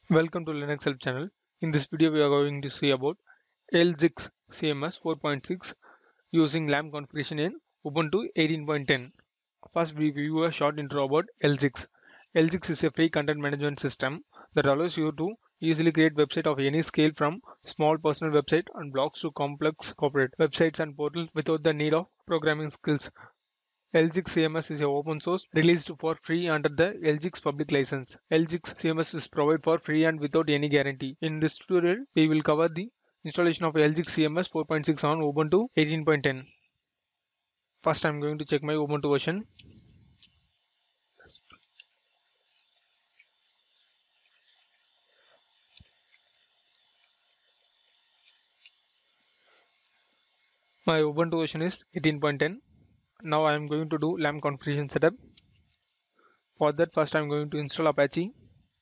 Welcome to Linux Help channel. In this video, we are going to see about LZIX CMS 4.6 using LAMP configuration in Ubuntu 18.10. First, we view a short intro about LZIX. LZIX is a free content management system that allows you to easily create website of any scale, from small personal website and blogs to complex corporate websites and portals without the need of programming skills. LGIX CMS is a open source released for free under the LGIX public license. LGIX CMS is provided for free and without any guarantee. In this tutorial, we will cover the installation of LGIX CMS 4.6 on Ubuntu 18.10. First, I am going to check my Ubuntu version. My Ubuntu version is 18.10. Now I am going to do LAMP configuration setup. For that, first I am going to install Apache.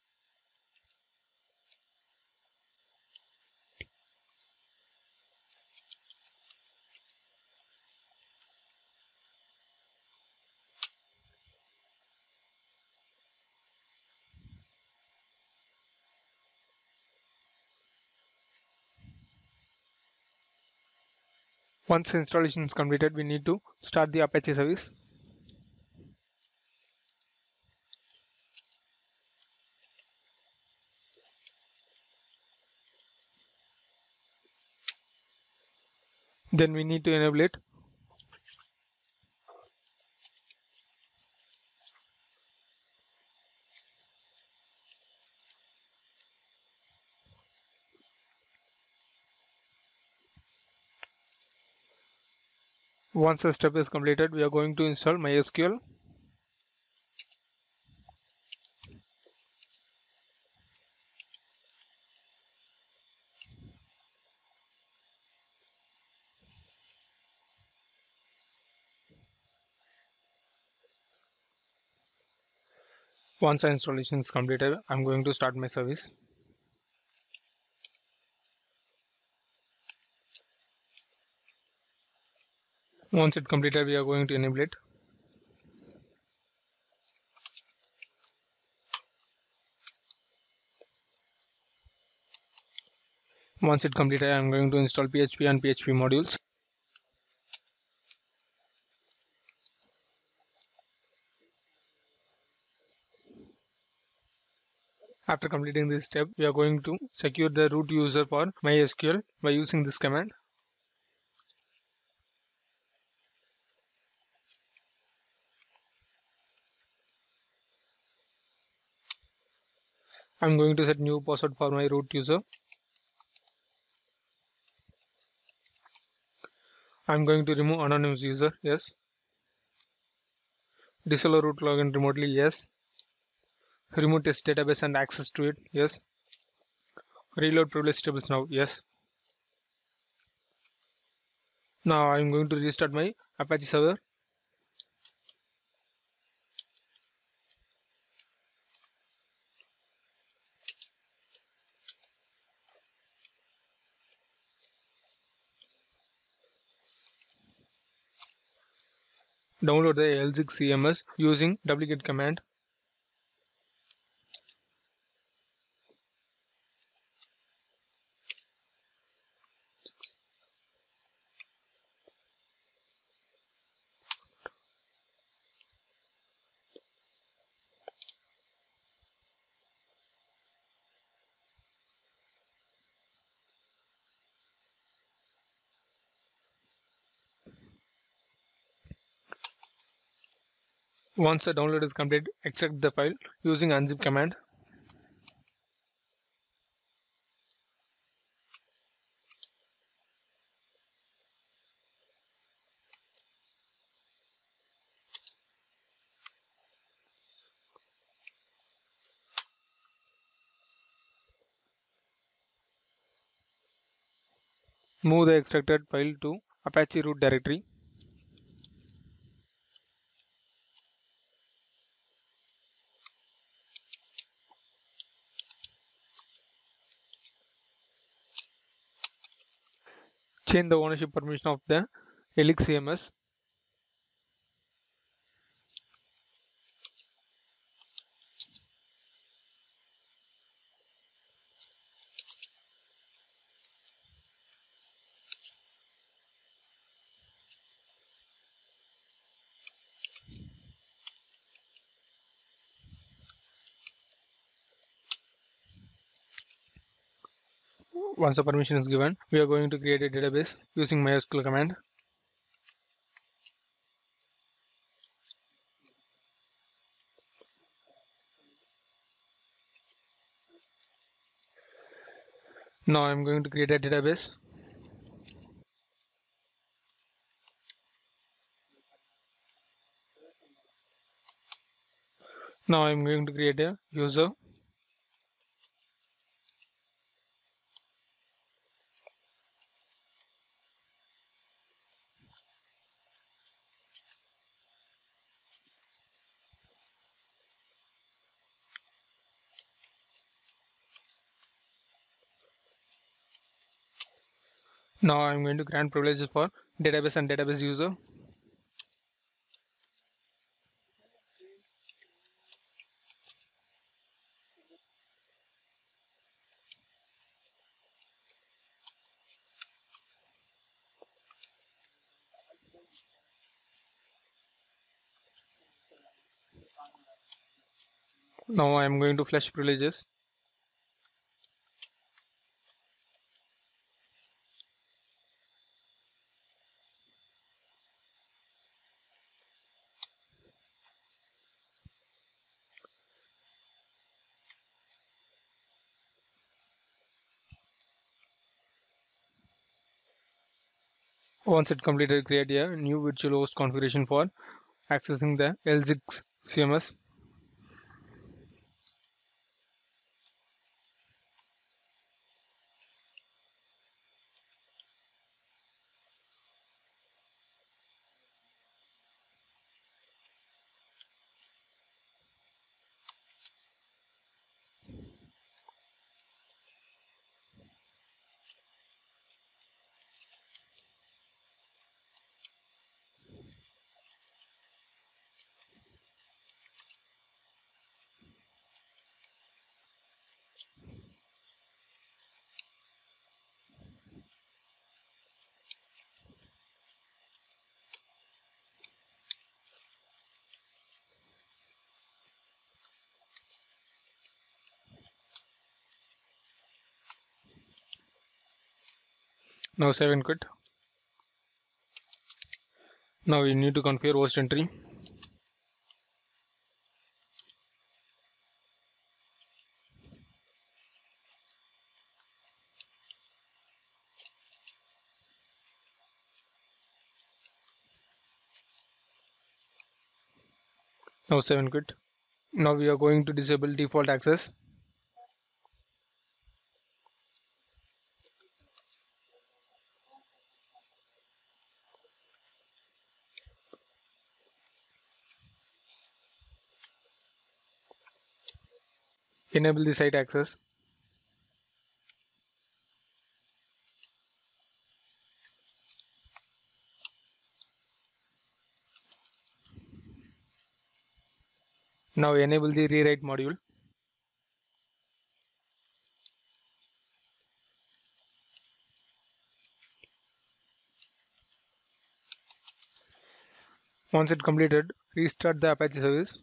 Once installation is completed, we need to start the Apache service. Then we need to enable it. Once the step is completed, we are going to install MySQL. Once the installation is completed, I'm going to start my service. Once it completed, we are going to enable it. Once it completed, I'm going to install PHP and PHP modules. After completing this step, we are going to secure the root user for MySQL by using this command. I'm going to set new password for my root user. I'm going to remove anonymous user. Yes. Disable root login remotely. Yes. Remove test database and access to it. Yes. Reload privilege tables now. Yes. Now I'm going to restart my Apache server. Download the LZIX CMS using wget command. Once the download is complete, extract the file using unzip command. Move the extracted file to Apache root directory. Change the ownership permission of the LX CMS. Once the permission is given, we are going to create a database using MySQL command. Now I'm going to create a database. Now I'm going to create a user. Now I'm going to grant privileges for database and database user. Now I'm going to flush privileges. Once it completed, create a new virtual host configuration for accessing the L6 CMS. Now save and quit. Now we need to configure host entry. Now save and quit. Now we are going to disable default access. Enable the site access. Now enable the rewrite module. Once it completed, restart the Apache service.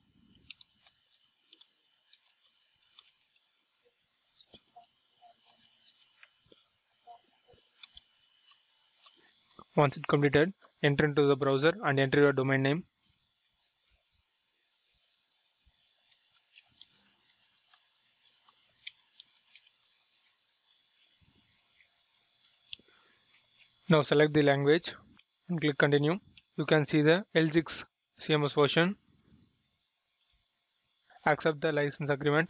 Once it completed, enter into the browser and enter your domain name. Now select the language and click continue. You can see the L6 CMS version. Accept the license agreement.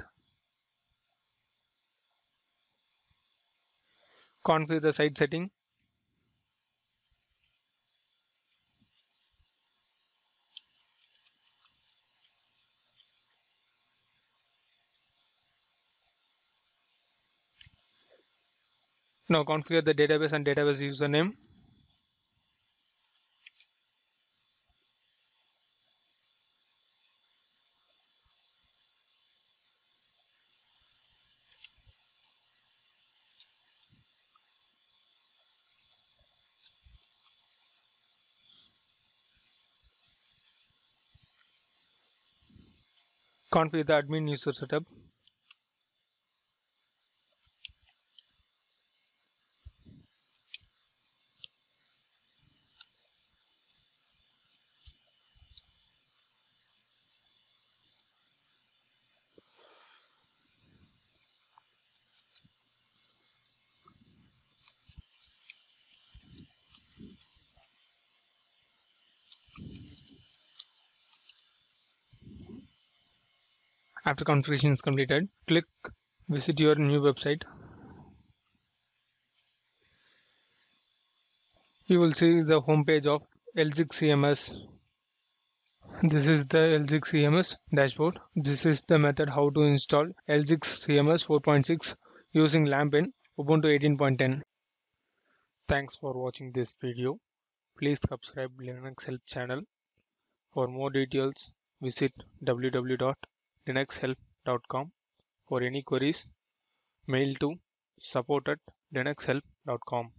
Configure the site setting. Now configure the database and database username. Configure the admin user setup. After configuration is completed, click visit your new website. You will see the home page of L6 CMS. This is the L6 CMS dashboard. This is the method how to install L6 CMS 4.6 using LAMP in Ubuntu 18.10. Thanks for watching this video. Please subscribe Linux Help channel. For more details, visit www.linuxhelp.com. For any queries, mail to support@linuxhelp.com.